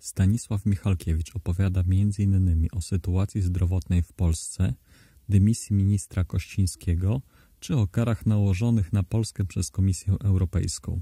Stanisław Michalkiewicz opowiada m.in. o sytuacji zdrowotnej w Polsce, dymisji ministra Kościńskiego czy o karach nałożonych na Polskę przez Komisję Europejską.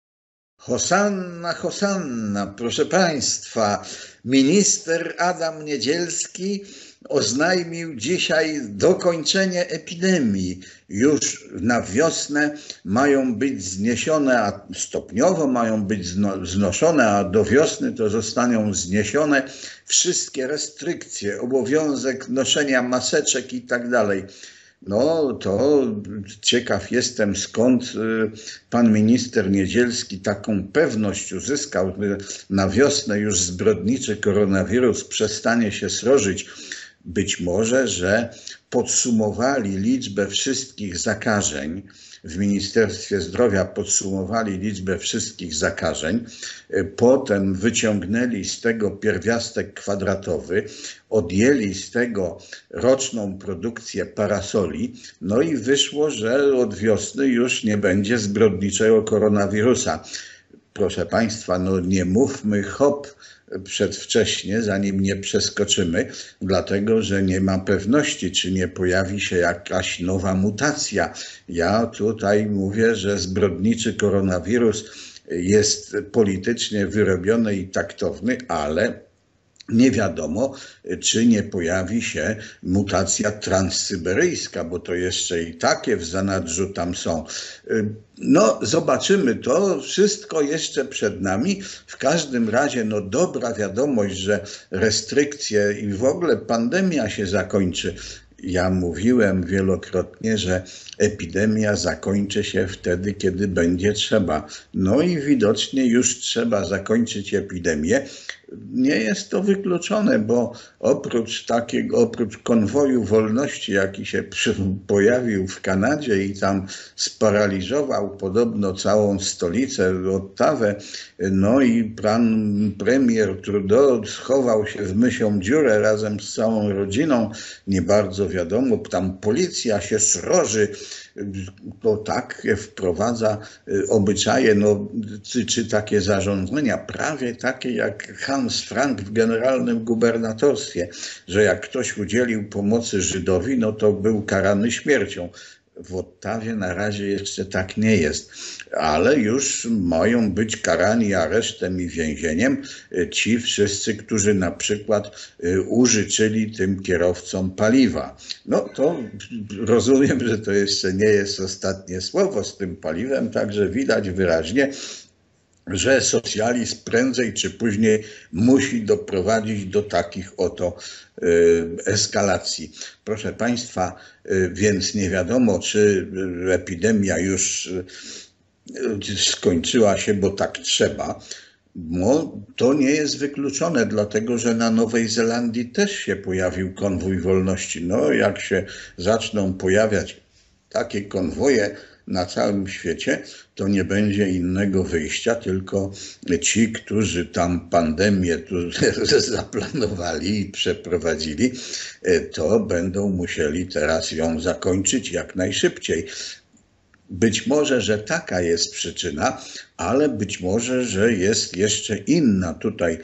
Hosanna, hosanna, proszę Państwa, minister Adam Niedzielski oznajmił dzisiaj dokończenie epidemii. Już na wiosnę mają być zniesione, a stopniowo mają być znoszone, a do wiosny to zostaną zniesione wszystkie restrykcje, obowiązek noszenia maseczek i tak dalej. No to ciekaw jestem, skąd pan minister Niedzielski taką pewność uzyskał. Na wiosnę już zbrodniczy koronawirus przestanie się srożyć. Być może, że podsumowali liczbę wszystkich zakażeń, w Ministerstwie Zdrowia podsumowali liczbę wszystkich zakażeń, potem wyciągnęli z tego pierwiastek kwadratowy, odjęli z tego roczną produkcję parasoli, no i wyszło, że od wiosny już nie będzie zbrodniczego koronawirusa. Proszę Państwa, no nie mówmy hop przedwcześnie, zanim nie przeskoczymy, dlatego że nie ma pewności, czy nie pojawi się jakaś nowa mutacja. Ja tutaj mówię, że zbrodniczy koronawirus jest politycznie wyrobiony i taktowny, ale nie wiadomo, czy nie pojawi się mutacja transsyberyjska, bo to jeszcze i takie w zanadrzu tam są. No zobaczymy, to wszystko jeszcze przed nami. W każdym razie no dobra wiadomość, że restrykcje i w ogóle pandemia się zakończy. Ja mówiłem wielokrotnie, że epidemia zakończy się wtedy, kiedy będzie trzeba. No i widocznie już trzeba zakończyć epidemię. Nie jest to wykluczone, bo oprócz konwoju wolności, jaki się pojawił w Kanadzie i tam sparaliżował podobno całą stolicę, Ottawę, no i pan premier Trudeau schował się w mysią dziurę razem z całą rodziną, nie bardzo wiadomo, tam policja się sroży, to tak wprowadza obyczaje, no, czy takie zarządzenia, prawie takie jak Hans Frank w generalnym gubernatorstwie, że jak ktoś udzielił pomocy Żydowi, no to był karany śmiercią. W Ottawie na razie jeszcze tak nie jest, ale już mają być karani aresztem i więzieniem ci wszyscy, którzy na przykład użyczyli tym kierowcom paliwa. No to rozumiem, że to jeszcze nie jest ostatnie słowo z tym paliwem, także widać wyraźnie, że socjalizm prędzej czy później musi doprowadzić do takich oto eskalacji. Proszę Państwa, więc nie wiadomo, czy epidemia już skończyła się, bo tak trzeba. No, to nie jest wykluczone, dlatego że na Nowej Zelandii też się pojawił konwój wolności. No, jak się zaczną pojawiać takie konwoje na całym świecie, to nie będzie innego wyjścia, tylko ci, którzy tam pandemię zaplanowali i przeprowadzili, to będą musieli teraz ją zakończyć jak najszybciej. Być może, że taka jest przyczyna, ale być może, że jest jeszcze inna. Tutaj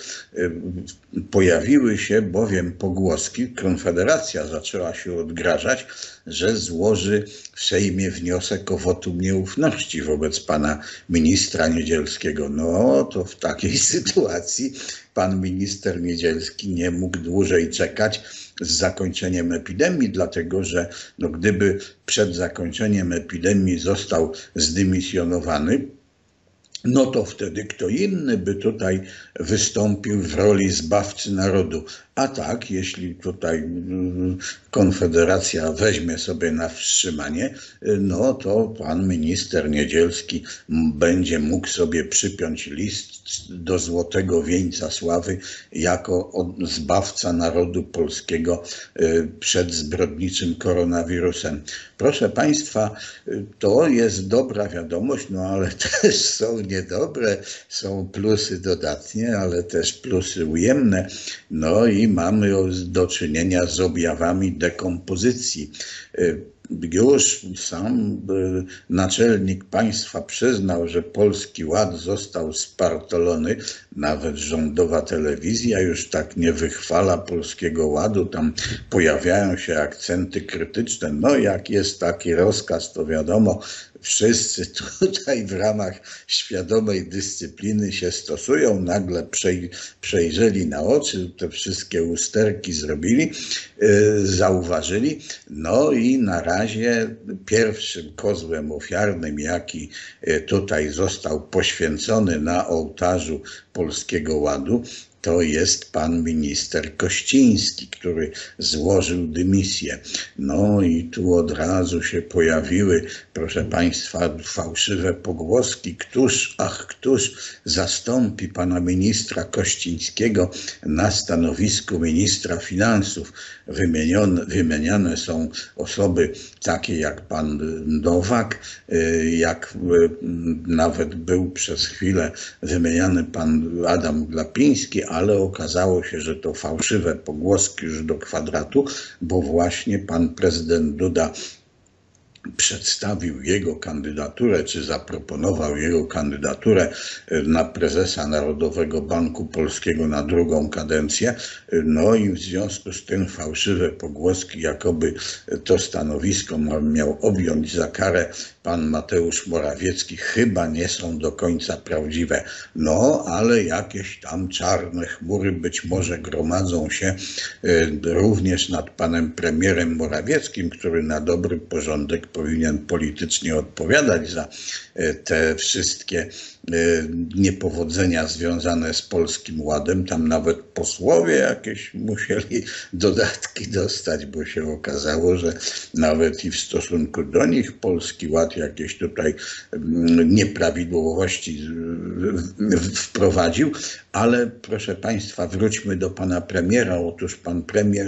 pojawiły się bowiem pogłoski, Konfederacja zaczęła się odgrażać, że złoży w Sejmie wniosek o wotum nieufności wobec pana ministra Niedzielskiego. No to w takiej sytuacji pan minister Niedzielski nie mógł dłużej czekać z zakończeniem epidemii, dlatego że no, gdyby przed zakończeniem epidemii został zdymisjonowany, no to wtedy kto inny by tutaj wystąpił w roli zbawcy narodu. A tak, jeśli tutaj Konfederacja weźmie sobie na wstrzymanie, no to pan minister Niedzielski będzie mógł sobie przypiąć list do Złotego Wieńca Sławy jako zbawca narodu polskiego przed zbrodniczym koronawirusem. Proszę Państwa, to jest dobra wiadomość, no ale też są niedobre, są plusy dodatnie, ale też plusy ujemne. No i mamy do czynienia z objawami dekompozycji. już sam naczelnik państwa przyznał, że Polski Ład został spartolony, nawet rządowa telewizja już tak nie wychwala Polskiego Ładu, tam pojawiają się akcenty krytyczne. No jak jest taki rozkaz, to wiadomo, wszyscy tutaj w ramach świadomej dyscypliny się stosują, nagle przejrzeli na oczy, te wszystkie usterki zrobili, zauważyli, no i na razie pierwszym kozłem ofiarnym, jaki tutaj został poświęcony na ołtarzu Polskiego Ładu, to jest pan minister Kościński, który złożył dymisję. No i tu od razu się pojawiły, proszę państwa, fałszywe pogłoski. Któż zastąpi pana ministra Kościńskiego na stanowisku ministra finansów? Wymieniane są osoby takie jak pan Nowak, jak nawet był przez chwilę wymieniany pan Adam Glapiński, ale okazało się, że to fałszywe pogłoski już do kwadratu, bo właśnie pan prezydent Duda przedstawił jego kandydaturę, czy zaproponował jego kandydaturę na prezesa Narodowego Banku Polskiego na drugą kadencję. No i w związku z tym fałszywe pogłoski, jakoby to stanowisko miał objąć za karę pan Mateusz Morawiecki, chyba nie są do końca prawdziwe. No, ale jakieś tam czarne chmury być może gromadzą się również nad panem premierem Morawieckim, który na dobry porządek powinien politycznie odpowiadać za te wszystkie niepowodzenia związane z Polskim Ładem. Tam nawet posłowie jakieś musieli dodatki dostać, bo się okazało, że nawet i w stosunku do nich Polski Ład jakieś tutaj nieprawidłowości wprowadził. Ale proszę państwa, wróćmy do pana premiera. Otóż pan premier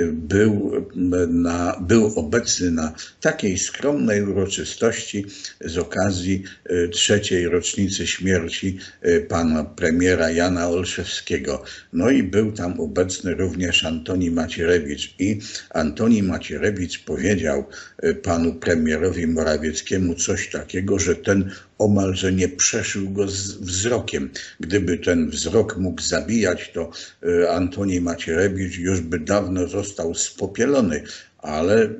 był obecny na takiej skromnej uroczystości z okazji 3. rocznicy śmierci pana premiera Jana Olszewskiego. No i był tam obecny również Antoni Macierewicz i Antoni Macierewicz powiedział panu premierowi Morawieckiemu coś takiego, że ten omalże nie przeszył go wzrokiem. Gdyby ten wzrok mógł zabijać, to Antoni Macierewicz już by dawno został spopielony, ale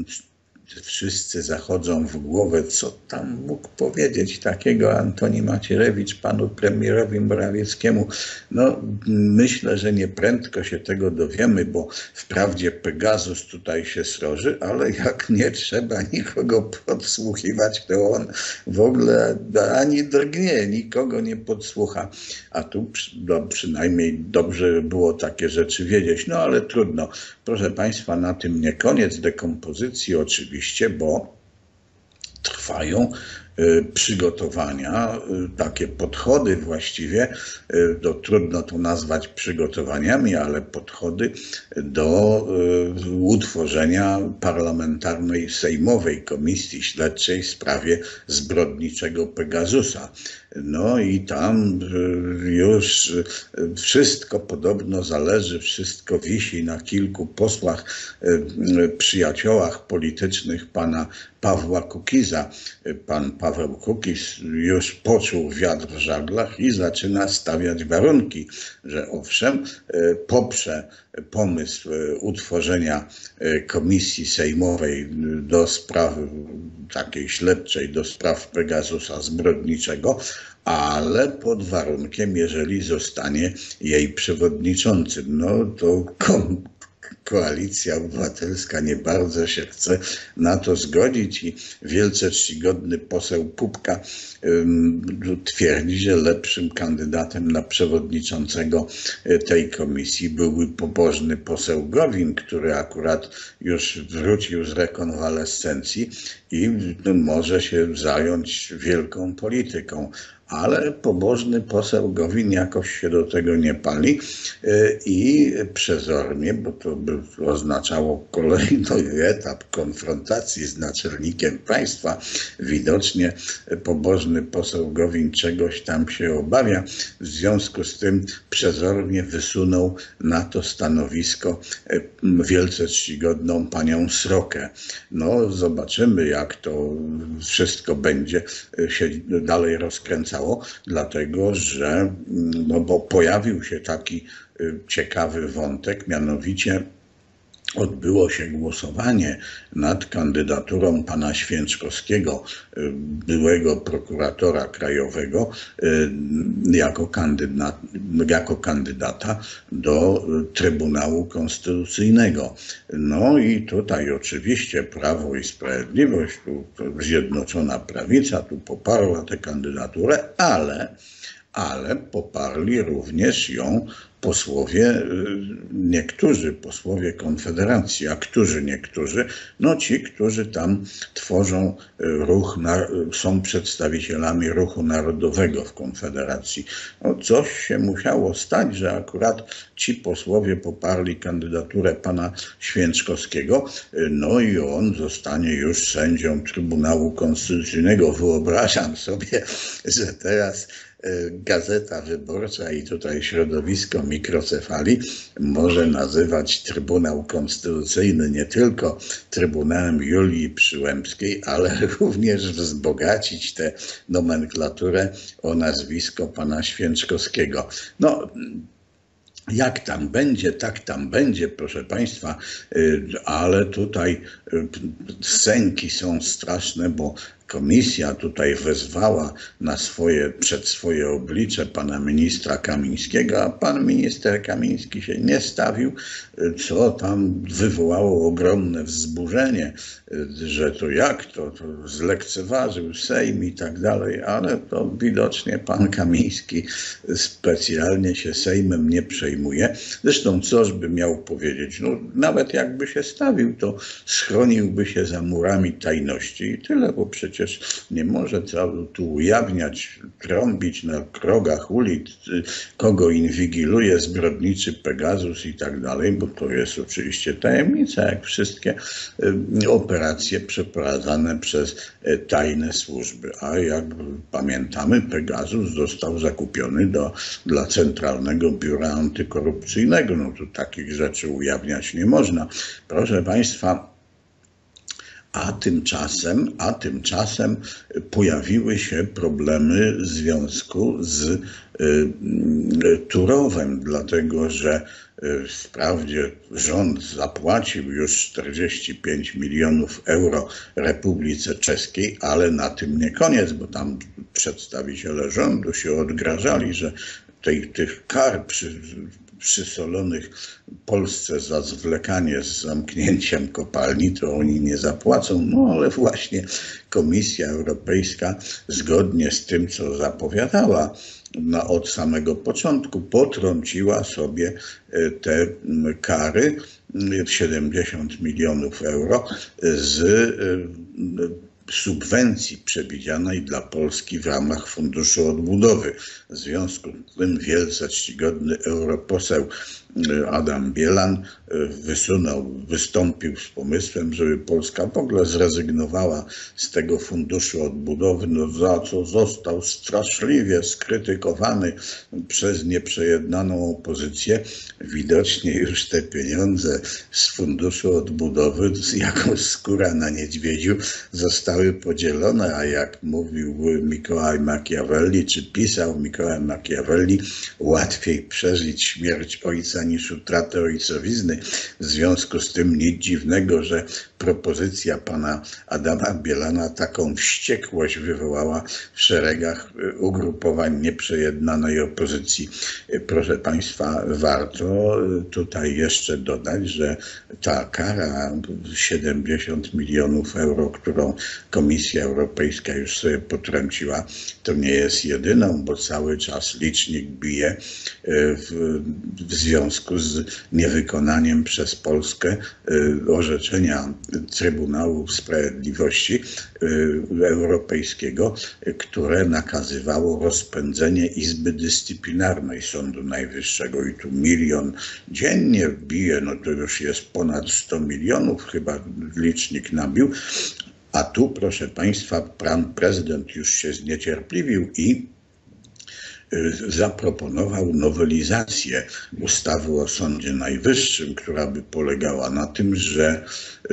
wszyscy zachodzą w głowę, co tam mógł powiedzieć takiego Antoni Macierewicz panu premierowi Morawieckiemu. No, myślę, że nieprędko się tego dowiemy, bo wprawdzie Pegasus tutaj się sroży, ale jak nie trzeba nikogo podsłuchiwać, to on w ogóle ani drgnie, nikogo nie podsłucha. A tu przynajmniej dobrze było takie rzeczy wiedzieć. No ale trudno. Proszę państwa, na tym nie koniec dekompozycji oczywiście, bo trwają przygotowania, takie podchody właściwie, trudno to nazwać przygotowaniami, ale podchody do utworzenia parlamentarnej sejmowej komisji śledczej w sprawie zbrodniczego Pegasusa. No i tam już wszystko podobno zależy, wszystko wisi na kilku posłach, przyjaciołach politycznych pana Pawła Kukiza. Pan Paweł Kukiz już poczuł wiatr w żaglach i zaczyna stawiać warunki, że owszem, poprze pomysł utworzenia komisji sejmowej do spraw takiej śledczej, do spraw Pegasusa zbrodniczego, ale pod warunkiem, jeżeli zostanie jej przewodniczącym. No to Koalicja Obywatelska nie bardzo się chce na to zgodzić i wielce czcigodny poseł Pupka twierdzi, że lepszym kandydatem na przewodniczącego tej komisji byłby pobożny poseł Gowin, który akurat już wrócił z rekonwalescencji i może się zająć wielką polityką. ale pobożny poseł Gowin jakoś się do tego nie pali i przezornie, bo to by oznaczało kolejny etap konfrontacji z naczelnikiem państwa. Widocznie pobożny poseł Gowin czegoś tam się obawia, w związku z tym przezornie wysunął na to stanowisko wielce czcigodną panią Srokę. No zobaczymy, jak to wszystko będzie się dalej rozkręcało, dlatego że bo pojawił się taki ciekawy wątek, mianowicie odbyło się głosowanie nad kandydaturą pana Święczkowskiego, byłego prokuratora krajowego, jako kandydata do Trybunału Konstytucyjnego. No i tutaj oczywiście Prawo i Sprawiedliwość, tu Zjednoczona Prawica, tu poparła tę kandydaturę, ale poparli również ją posłowie, niektórzy posłowie Konfederacji, a niektórzy? No ci, którzy tam tworzą ruch, są przedstawicielami ruchu narodowego w Konfederacji. No coś się musiało stać, że akurat ci posłowie poparli kandydaturę pana Święczkowskiego, no i on zostanie już sędzią Trybunału Konstytucyjnego. Wyobrażam sobie, że teraz Gazeta Wyborcza i tutaj środowisko mikrocefali może nazywać Trybunał Konstytucyjny nie tylko Trybunałem Julii Przyłębskiej, ale również wzbogacić tę nomenklaturę o nazwisko pana Święczkowskiego. No, jak tam będzie, tak tam będzie, proszę państwa, ale tutaj sęki są straszne, bo komisja tutaj wezwała przed swoje oblicze pana ministra Kamińskiego, a pan minister Kamiński się nie stawił, co tam wywołało ogromne wzburzenie, że to jak to zlekceważył Sejm i tak dalej, ale to widocznie pan Kamiński specjalnie się Sejmem nie przejmuje. Zresztą coż by miał powiedzieć, no nawet jakby się stawił, to schroniłby się za murami tajności i tyle, bo przecież nie może tu ujawniać, trąbić na krogach ulic, kogo inwigiluje zbrodniczy Pegasus i tak dalej, bo to jest oczywiście tajemnica, jak wszystkie operacje przeprowadzane przez tajne służby. A jak pamiętamy, Pegasus został zakupiony dla Centralnego Biura Antykorupcyjnego. No tu takich rzeczy ujawniać nie można. Proszę państwa, a tymczasem pojawiły się problemy w związku z Turowem, dlatego że wprawdzie rząd zapłacił już 45 milionów euro Republice Czeskiej, ale na tym nie koniec, bo tam przedstawiciele rządu się odgrażali, że tych kar przysolonych Polsce za zwlekanie z zamknięciem kopalni, to oni nie zapłacą. No ale właśnie Komisja Europejska, zgodnie z tym, co zapowiadała od samego początku, potrąciła sobie te kary 70 milionów euro z subwencji przewidzianej dla Polski w ramach Funduszu Odbudowy. W związku z tym wielce czcigodny europoseł Adam Bielan wystąpił z pomysłem, żeby Polska w ogóle zrezygnowała z tego Funduszu Odbudowy, za co został straszliwie skrytykowany przez nieprzejednaną opozycję. Widocznie już te pieniądze z Funduszu Odbudowy, jako skóra na niedźwiedziu, zostały podzielone, a jak mówił Mikołaj Machiavelli, czy pisał Mikołaj Machiavelli, łatwiej przeżyć śmierć ojca niż utratę ojcowizny. W związku z tym nic dziwnego, że propozycja pana Adama Bielana taką wściekłość wywołała w szeregach ugrupowań nieprzejednanej opozycji. Proszę państwa, warto tutaj jeszcze dodać, że ta kara 70 milionów euro, którą Komisja Europejska już sobie potrąciła, to nie jest jedyną, bo cały czas licznik bije w związku z niewykonaniem przez Polskę orzeczenia Trybunału Sprawiedliwości Europejskiego, które nakazywało rozpędzenie Izby Dyscyplinarnej Sądu Najwyższego i tu 1 milion dziennie bije, no to już jest ponad 100 milionów, chyba licznik nabił, a tu, proszę Państwa, pan prezydent już się zniecierpliwił i zaproponował nowelizację ustawy o Sądzie Najwyższym, która by polegała na tym, że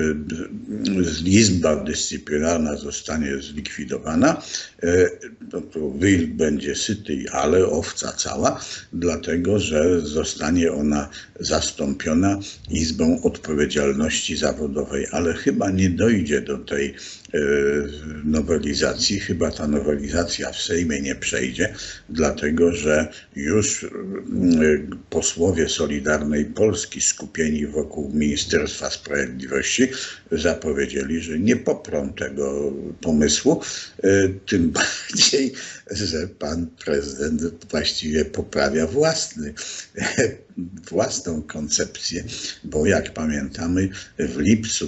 Izba Dyscyplinarna zostanie zlikwidowana, no to wilk będzie syty, ale owca cała, dlatego że zostanie ona zastąpiona Izbą Odpowiedzialności Zawodowej, ale chyba nie dojdzie do tej nowelizacji, chyba ta nowelizacja w Sejmie nie przejdzie, dlatego że już posłowie Solidarnej Polski skupieni wokół Ministerstwa Sprawiedliwości zapowiedzieli, że nie poprą tego pomysłu, tym bardziej, że pan prezydent właściwie poprawia własną koncepcję, bo jak pamiętamy, w lipcu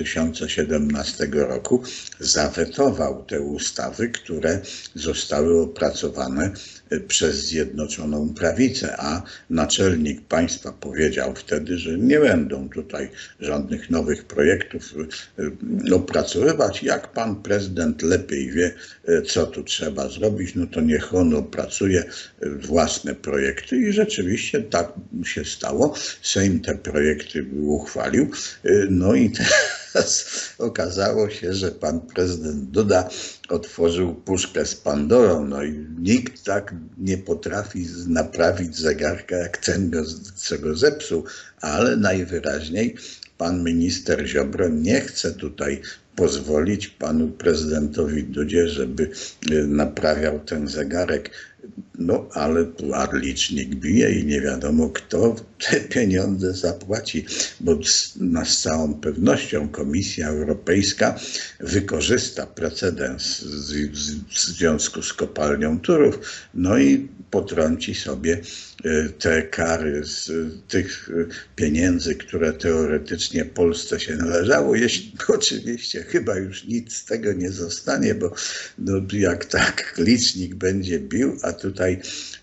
2017 roku zawetował te ustawy, które zostały opracowane przez Zjednoczoną Prawicę, a naczelnik państwa powiedział wtedy, że nie będą tutaj żadnych nowych projektów opracowywać. Jak pan prezydent lepiej wie, co tu trzeba zrobić, no to niech on opracuje własne projekty i rzeczywiście tak się stało. Sejm te projekty uchwalił, no i teraz okazało się, że pan prezydent Duda otworzył puszkę z Pandorą, no i nikt tak nie potrafi naprawić zegarka jak ten, co go zepsuł, ale najwyraźniej pan minister Ziobro nie chce tutaj pozwolić panu prezydentowi Dudzie, żeby naprawiał ten zegarek. No ale tu licznik bije i nie wiadomo, kto te pieniądze zapłaci, bo z całą pewnością Komisja Europejska wykorzysta precedens w związku z kopalnią Turów, no i potrąci sobie te kary z tych pieniędzy, które teoretycznie Polsce się należało, jeśli oczywiście chyba już nic z tego nie zostanie, bo no, jak tak licznik będzie bił, a tutaj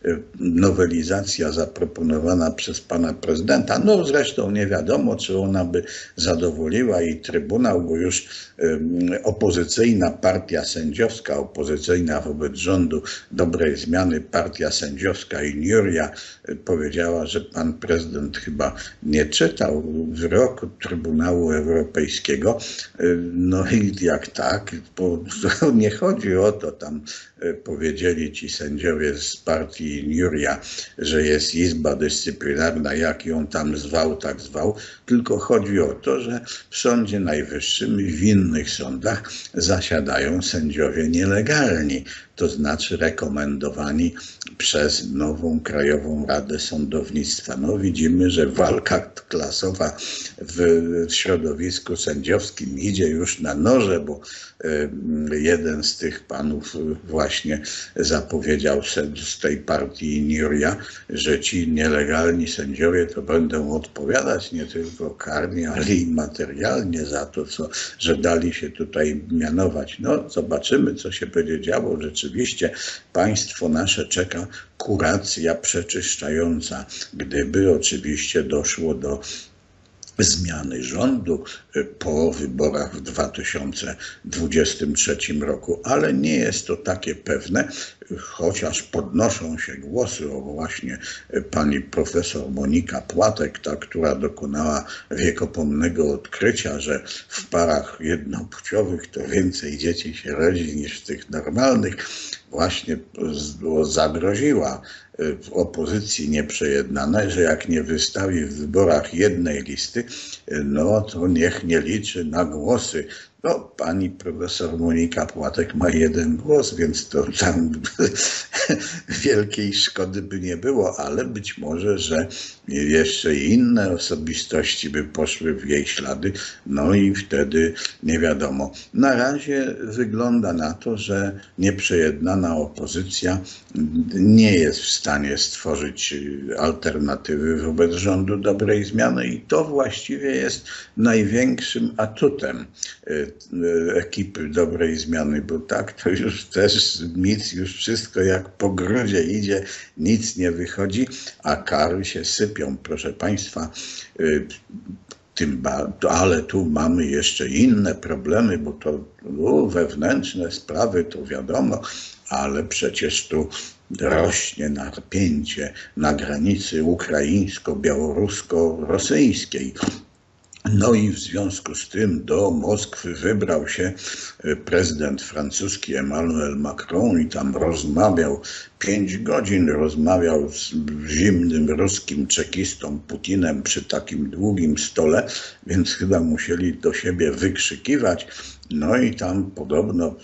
nowelizacja zaproponowana przez pana prezydenta, no zresztą nie wiadomo, czy ona by zadowoliła i Trybunał, bo już opozycyjna partia sędziowska, opozycyjna wobec rządu dobrej zmiany partia sędziowska Injuria powiedziała, że pan prezydent chyba nie czytał wyroku Trybunału Europejskiego. No i jak tak, bo nie chodzi o to, tam powiedzieli ci sędziowie z partii Injuria, że jest Izba Dyscyplinarna, jak ją tam zwał, tak zwał, tylko chodzi o to, że w Sądzie Najwyższym i w innych sądach zasiadają sędziowie nielegalni, to znaczy rekomendowani przez nową Krajową Radę Sądownictwa. No widzimy, że walka klasowa w środowisku sędziowskim idzie już na noże, bo jeden z tych panów właśnie zapowiedział z tej partii Injuria, że ci nielegalni sędziowie to będą odpowiadać nie tylko karnie, ale i materialnie za to, że dali się tutaj mianować. No zobaczymy, co się będzie działo. Rzeczywiście państwo nasze czeka kuracja przeczyszczająca, gdyby oczywiście doszło do zmiany rządu po wyborach w 2023 roku, ale nie jest to takie pewne, chociaż podnoszą się głosy o właśnie pani profesor Monika Płatek, ta, która dokonała wiekopomnego odkrycia, że w parach jednopłciowych to więcej dzieci się rodzi niż w tych normalnych, właśnie zagroziła w opozycji nieprzejednanej, że jak nie wystawi w wyborach jednej listy, no to niech nie liczy na głosy No, pani profesor Monika Płatek ma 1 głos, więc to tam wielkiej szkody by nie było, ale być może, że jeszcze inne osobistości by poszły w jej ślady, no i wtedy nie wiadomo. Na razie wygląda na to, że nieprzejednana opozycja nie jest w stanie stworzyć alternatywy wobec rządu dobrej zmiany i to właściwie jest największym atutem ekipy dobrej zmiany, bo tak to już też nic, już wszystko jak po grudzie idzie, nic nie wychodzi, a kary się sypią, proszę Państwa. Ale tu mamy jeszcze inne problemy, bo to wewnętrzne sprawy, to wiadomo, ale przecież tu rośnie napięcie na granicy ukraińsko-białorusko-rosyjskiej. No i w związku z tym do Moskwy wybrał się prezydent francuski Emmanuel Macron i tam rozmawiał 5 godzin, rozmawiał z zimnym ruskim czekistą Putinem przy takim długim stole, więc chyba musieli do siebie wykrzykiwać. No i tam podobno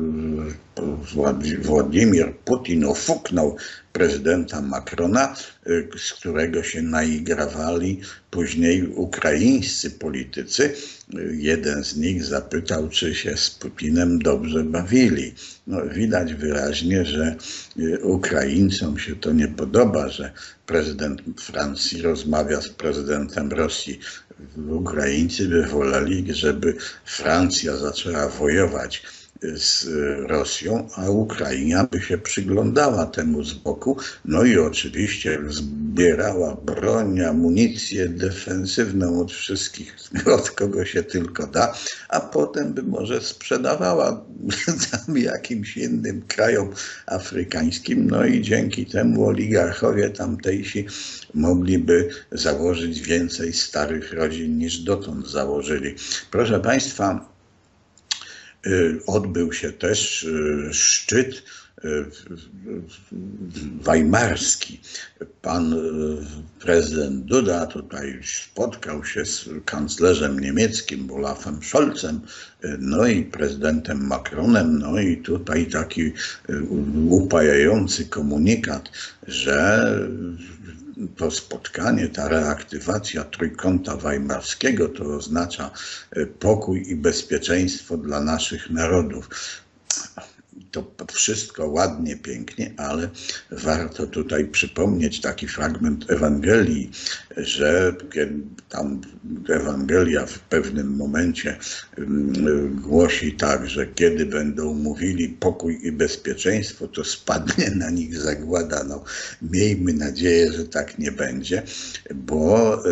Władimir Putin ofuknął prezydenta Macrona, z którego się naigrawali później ukraińscy politycy. Jeden z nich zapytał, czy się z Putinem dobrze bawili. No, widać wyraźnie, że Ukraińcom się to nie podoba, że prezydent Francji rozmawia z prezydentem Rosji. Ukraińcy by woleli, żeby Francja zaczęła wojować z Rosją, a Ukraina by się przyglądała temu z boku, no i oczywiście zbierała broń, amunicję defensywną od wszystkich, od kogo się tylko da, a potem by może sprzedawała tam jakimś innym krajom afrykańskim, no i dzięki temu oligarchowie tamtejsi mogliby założyć więcej starych rodzin niż dotąd założyli. Proszę Państwa, odbył się też szczyt weimarski. Pan prezydent Duda tutaj spotkał się z kanclerzem niemieckim Olafem Scholzem, no i prezydentem Macronem, no i tutaj taki upajający komunikat, że to spotkanie, ta reaktywacja Trójkąta Weimarskiego to oznacza pokój i bezpieczeństwo dla naszych narodów. To wszystko ładnie, pięknie, ale warto tutaj przypomnieć taki fragment Ewangelii, że tam Ewangelia w pewnym momencie głosi tak, że kiedy będą mówili pokój i bezpieczeństwo, to spadnie na nich zagłada. No, miejmy nadzieję, że tak nie będzie, bo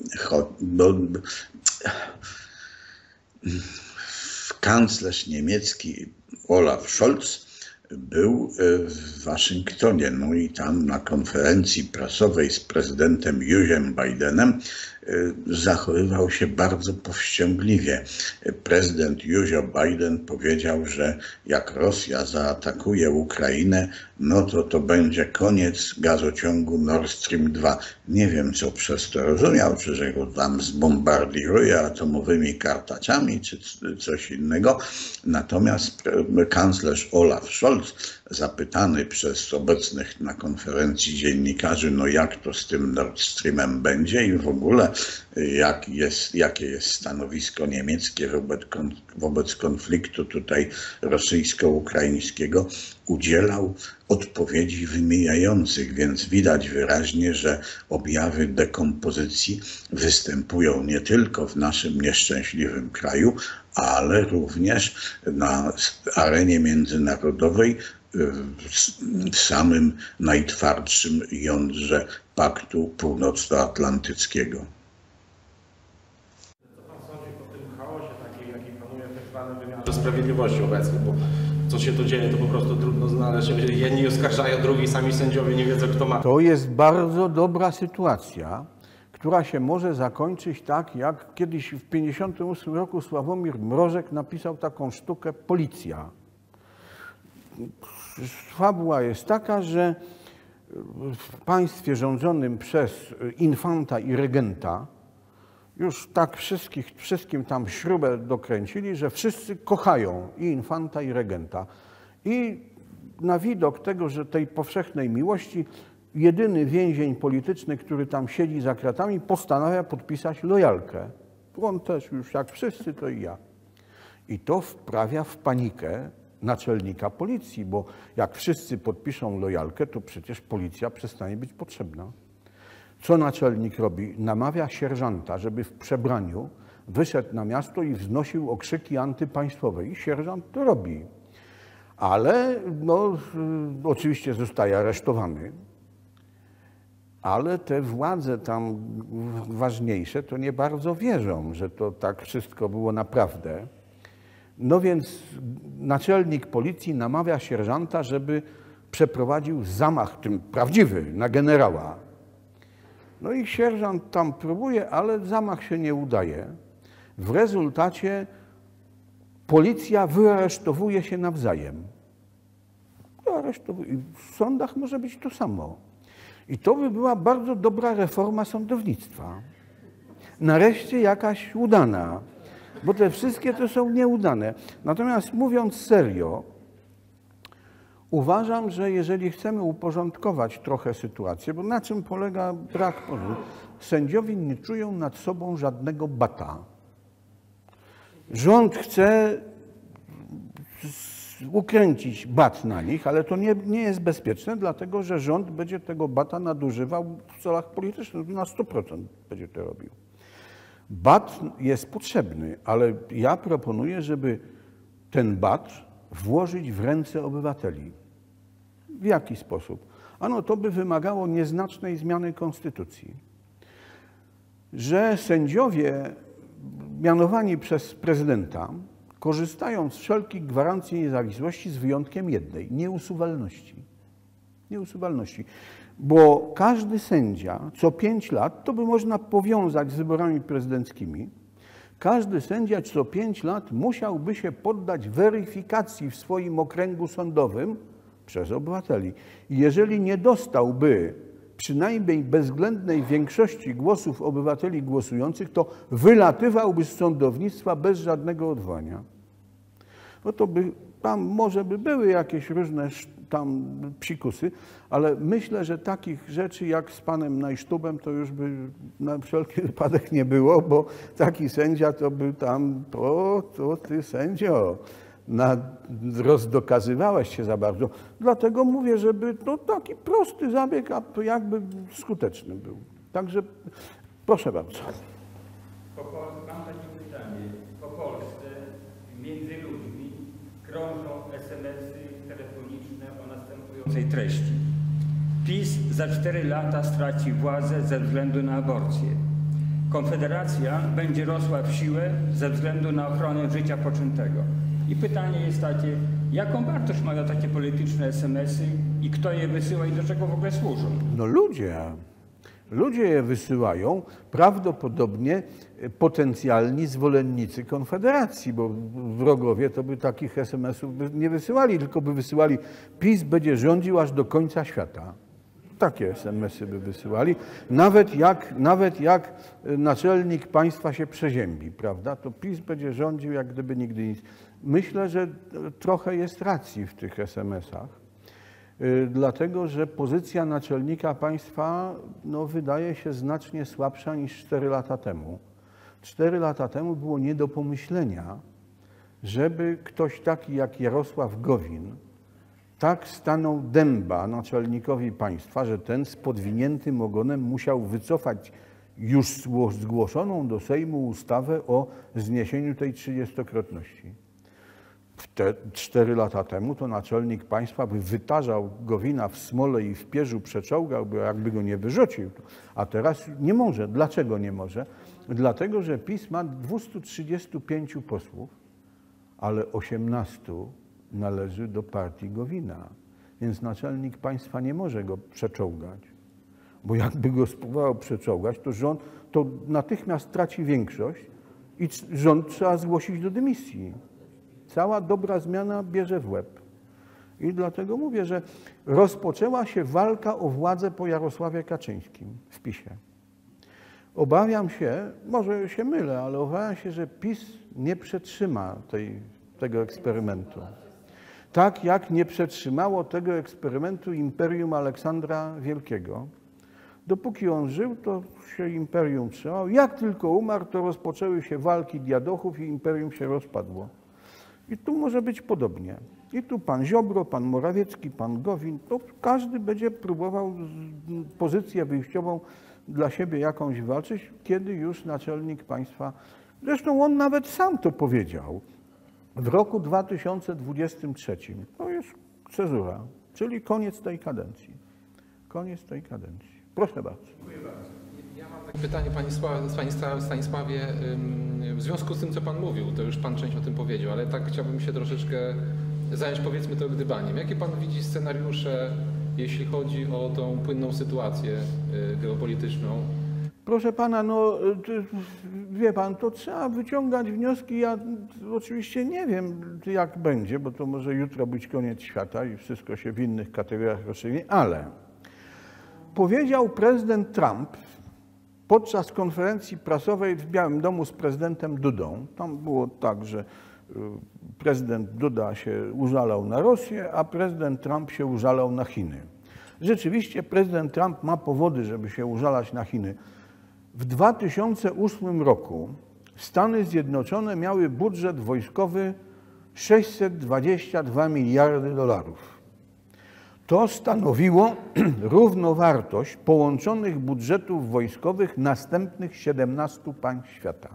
kanclerz niemiecki Olaf Scholz był w Waszyngtonie, no i tam na konferencji prasowej z prezydentem Joe'em Bidenem zachowywał się bardzo powściągliwie. Prezydent Joe Biden powiedział, że jak Rosja zaatakuje Ukrainę, no to będzie koniec gazociągu Nord Stream 2. Nie wiem, co przez to rozumiał, czy że go tam zbombarduje atomowymi kartaczami, czy coś innego. Natomiast kanclerz Olaf Scholz, zapytany przez obecnych na konferencji dziennikarzy, no jak to z tym Nord Streamem będzie i w ogóle jakie jest stanowisko niemieckie wobec konfliktu tutaj rosyjsko-ukraińskiego, udzielał odpowiedzi wymijających, więc widać wyraźnie, że objawy dekompozycji występują nie tylko w naszym nieszczęśliwym kraju, ale również na arenie międzynarodowej, w samym najtwardszym jądrze Paktu Północnoatlantyckiego. Co pan sądzi po tym chaosie takim, jaki panuje w tak zwanym wymiarze sprawiedliwości obecnie? Bo co się tu dzieje, to po prostu trudno znaleźć. Jedni oskarżają, drugi, sami sędziowie nie wiedzą, kto ma. To jest bardzo dobra sytuacja, która się może zakończyć tak, jak kiedyś w 1958 roku Sławomir Mrożek napisał taką sztukę Policja. Fabuła jest taka, że w państwie rządzonym przez infanta i regenta już tak wszystkim tam śrubę dokręcili, że wszyscy kochają i infanta, i regenta. I na widok tego, że tej powszechnej miłości, jedyny więzień polityczny, który tam siedzi za kratami, postanawia podpisać lojalkę. On też już jak wszyscy, to i ja. I to wprawia w panikę naczelnika policji, bo jak wszyscy podpiszą lojalkę, to przecież policja przestanie być potrzebna. Co naczelnik robi? Namawia sierżanta, żeby w przebraniu wyszedł na miasto i wznosił okrzyki antypaństwowe. I sierżant to robi. Ale no, oczywiście zostaje aresztowany. Ale te władze tam ważniejsze to nie bardzo wierzą, że to tak wszystko było naprawdę. No więc naczelnik policji namawia sierżanta, żeby przeprowadził zamach, tym prawdziwy, na generała. No i sierżant tam próbuje, ale zamach się nie udaje. W rezultacie policja wyaresztowuje się nawzajem. W sądach może być to samo. I to by była bardzo dobra reforma sądownictwa. Nareszcie jakaś udana, bo te wszystkie to są nieudane. Natomiast mówiąc serio, uważam, że jeżeli chcemy uporządkować trochę sytuację, bo na czym polega brak porządku? Sędziowie nie czują nad sobą żadnego bata. Rząd chce ukręcić bat na nich, ale to nie jest bezpieczne, dlatego że rząd będzie tego bata nadużywał w celach politycznych. Na 100% będzie to robił. Bat jest potrzebny, ale ja proponuję, żeby ten bat włożyć w ręce obywateli. W jaki sposób? Ano to by wymagało nieznacznej zmiany konstytucji. Że sędziowie mianowani przez prezydenta korzystają z wszelkich gwarancji niezawisłości z wyjątkiem jednej – nieusuwalności. Nieusuwalności. Bo każdy sędzia co 5 lat, to by można powiązać z wyborami prezydenckimi, każdy sędzia co 5 lat musiałby się poddać weryfikacji w swoim okręgu sądowym przez obywateli. I jeżeli nie dostałby przynajmniej bezwzględnej większości głosów obywateli głosujących, to wylatywałby z sądownictwa bez żadnego odwołania. No to by tam może by były jakieś różne tam psikusy, ale myślę, że takich rzeczy jak z panem Najsztubem to już by na wszelki wypadek nie było, bo taki sędzia to by tam, to ty sędzio, rozdokazywałeś się za bardzo. Dlatego mówię, żeby to taki prosty zabieg, a jakby skuteczny był. Także proszę bardzo. Mam takie pytanie. Po Polsce między ludźmi krążą SMS-y telefoniczne o następującej treści. PiS za 4 lata straci władzę ze względu na aborcję. Konfederacja będzie rosła w siłę ze względu na ochronę życia poczętego. I pytanie jest takie, jaką wartość mają takie polityczne SMS-y i kto je wysyła i do czego w ogóle służą? No ludzie je wysyłają, prawdopodobnie potencjalni zwolennicy Konfederacji, bo wrogowie to by takich SMS-ów nie wysyłali, tylko by wysyłali PiS będzie rządził aż do końca świata. Takie SMS-y by wysyłali. Nawet jak naczelnik państwa się przeziębi, prawda, to PiS będzie rządził jak gdyby nigdy nic. Myślę, że trochę jest racji w tych SMS-ach, dlatego że pozycja naczelnika państwa wydaje się znacznie słabsza niż 4 lata temu. 4 lata temu było nie do pomyślenia, żeby ktoś taki jak Jarosław Gowin tak stanął dęba naczelnikowi państwa, że ten z podwiniętym ogonem musiał wycofać już zgłoszoną do Sejmu ustawę o zniesieniu tej 30-krotności. 4 lata temu to naczelnik państwa by wytarzał Gowina w smole i w pierzu przeczołgał, jakby go nie wyrzucił. A teraz nie może. Dlaczego nie może? Dlatego, że PiS ma 235 posłów, ale 18 należy do partii Gowina. Więc naczelnik państwa nie może go przeczołgać. Bo jakby go spróbował przeczołgać, to rząd to natychmiast traci większość i rząd trzeba zgłosić do dymisji. Cała dobra zmiana bierze w łeb. I dlatego mówię, że rozpoczęła się walka o władzę po Jarosławie Kaczyńskim w PiS-ie. Obawiam się, może się mylę, ale obawiam się, że PiS nie przetrzyma tego eksperymentu. Tak jak nie przetrzymało tego eksperymentu Imperium Aleksandra Wielkiego. Dopóki on żył, to się imperium trzymało. Jak tylko umarł, to rozpoczęły się walki diadochów i imperium się rozpadło. I tu może być podobnie. I tu pan Ziobro, pan Morawiecki, pan Gowin, to każdy będzie próbował pozycję wyjściową dla siebie jakąś walczyć, kiedy już naczelnik państwa, zresztą on nawet sam to powiedział, w roku 2023, to jest cezura, czyli koniec tej kadencji. Koniec tej kadencji. Proszę bardzo. Dziękuję bardzo. Ja mam takie pytanie, Panie Stanisławie, w związku z tym, co Pan mówił, to już Pan część o tym powiedział, ale tak chciałbym się troszeczkę zająć, powiedzmy to, gdybaniem. Jakie Pan widzi scenariusze, jeśli chodzi o tą płynną sytuację geopolityczną? Proszę pana, no wie pan, to trzeba wyciągać wnioski. Ja oczywiście nie wiem, jak będzie, bo to może jutro być koniec świata i wszystko się w innych kategoriach rozstrzygnie, ale powiedział prezydent Trump podczas konferencji prasowej w Białym Domu z prezydentem Dudą. Tam było tak, że prezydent Duda się użalał na Rosję, a prezydent Trump się użalał na Chiny. Rzeczywiście prezydent Trump ma powody, żeby się użalać na Chiny. W 2008 roku Stany Zjednoczone miały budżet wojskowy 622 miliardy dolarów. To stanowiło równowartość połączonych budżetów wojskowych następnych 17 państw świata.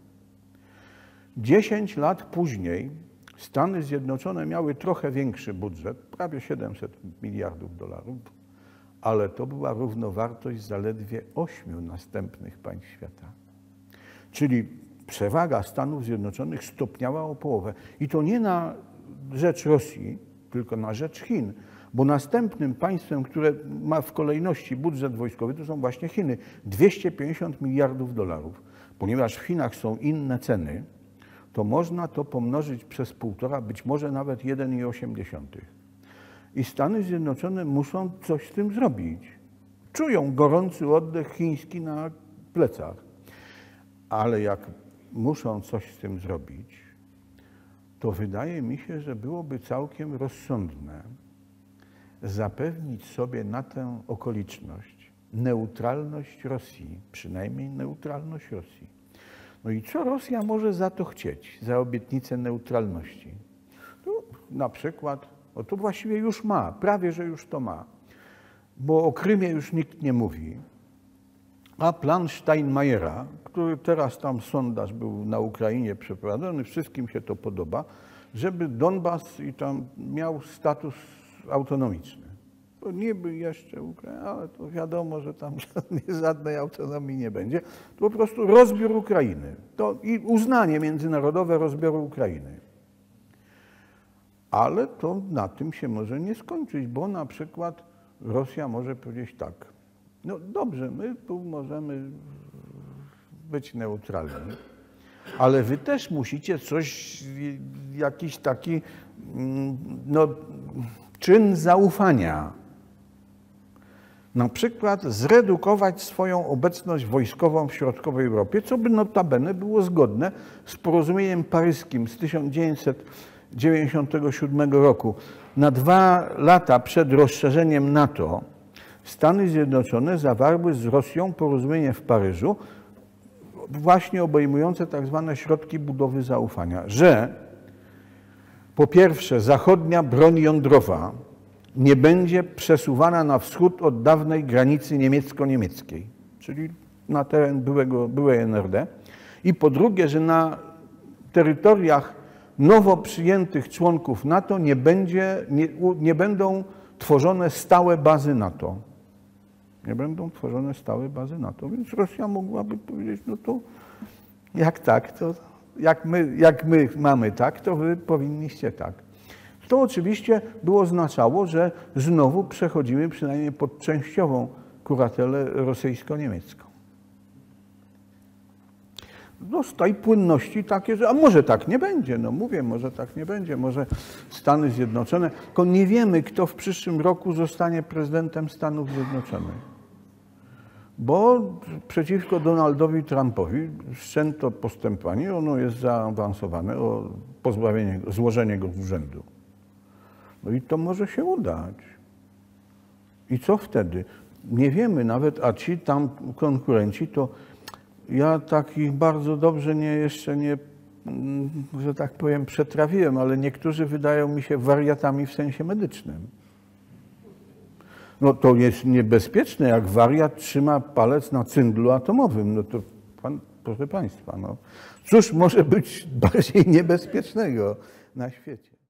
10 lat później Stany Zjednoczone miały trochę większy budżet, prawie 700 miliardów dolarów, ale to była równowartość zaledwie 8 następnych państw świata. Czyli przewaga Stanów Zjednoczonych stopniała o połowę. I to nie na rzecz Rosji, tylko na rzecz Chin. Bo następnym państwem, które ma w kolejności budżet wojskowy, to są właśnie Chiny. 250 miliardów dolarów. Ponieważ w Chinach są inne ceny, to można to pomnożyć przez 1,5, być może nawet 1,8. I Stany Zjednoczone muszą coś z tym zrobić. Czują gorący oddech chiński na plecach. Ale jak muszą coś z tym zrobić, to wydaje mi się, że byłoby całkiem rozsądne zapewnić sobie na tę okoliczność neutralność Rosji, przynajmniej neutralność Rosji. No i co Rosja może za to chcieć, za obietnicę neutralności? No, na przykład, o to właściwie już ma, prawie że już to ma, bo o Krymie już nikt nie mówi, a plan Steinmeiera, który teraz tam sondaż był na Ukrainie przeprowadzony, wszystkim się to podoba, żeby Donbas i tam miał status autonomiczny. To niby jeszcze Ukraina, ale to wiadomo, że tam żadnej autonomii nie będzie. To po prostu rozbiór Ukrainy. To i uznanie międzynarodowe rozbioru Ukrainy. Ale to na tym się może nie skończyć, bo na przykład Rosja może powiedzieć tak, no dobrze, my tu możemy być neutralni, ale wy też musicie coś, jakiś taki no, czyn zaufania. Na przykład zredukować swoją obecność wojskową w środkowej Europie, co by notabene było zgodne z porozumieniem paryskim z 1997 roku. Na 2 lata przed rozszerzeniem NATO Stany Zjednoczone zawarły z Rosją porozumienie w Paryżu, właśnie obejmujące tak zwane środki budowy zaufania, że po pierwsze zachodnia broń jądrowa nie będzie przesuwana na wschód od dawnej granicy niemiecko-niemieckiej, czyli na teren byłej NRD. I po drugie, że na terytoriach nowo przyjętych członków NATO nie będą tworzone stałe bazy NATO. Nie będą tworzone stałe bazy NATO. Więc Rosja mogłaby powiedzieć, no to jak tak, to jak my mamy tak, to wy powinniście tak. To oczywiście by oznaczało, że znowu przechodzimy przynajmniej pod częściową kuratelę rosyjsko-niemiecką. No z tej płynności takie, że a może tak nie będzie, no mówię, może tak nie będzie, może Stany Zjednoczone, tylko nie wiemy, kto w przyszłym roku zostanie prezydentem Stanów Zjednoczonych. bo przeciwko Donaldowi Trumpowi wszczęto postępowanie, ono jest zaawansowane o pozbawienie, złożenie go z urzędu. No i to może się udać. I co wtedy? Nie wiemy nawet, a ci tam konkurenci, to ja takich bardzo dobrze jeszcze nie, że tak powiem, przetrawiłem, ale niektórzy wydają mi się wariatami w sensie medycznym. No to jest niebezpieczne, jak wariat trzyma palec na cyndlu atomowym. No to, proszę Państwa, no, cóż może być bardziej niebezpiecznego na świecie?